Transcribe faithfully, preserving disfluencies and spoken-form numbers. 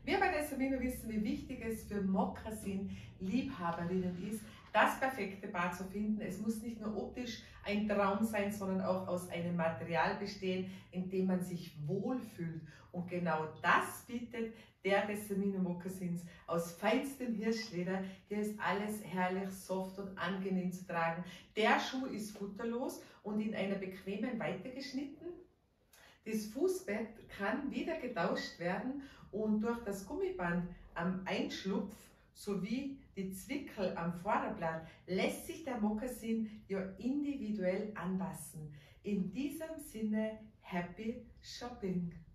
Wir bei Dessamino wissen, wie wichtig es für Mokassin-Liebhaberinnen ist, das perfekte Paar zu finden. Es muss nicht nur optisch ein Traum sein, sondern auch aus einem Material bestehen, in dem man sich wohlfühlt. Und genau das bietet der Dessamino Mokassins aus feinstem Hirschleder. Hier ist alles herrlich soft und angenehm zu tragen. Der Schuh ist futterlos und in einer bequemen Weite geschnitten. Das Fußbett kann wieder getauscht werden und durch das Gummiband am Einschlupf sowie die Zwickel am Vorderblatt lässt sich der Mokassin ja individuell anpassen. In diesem Sinne, Happy Shopping!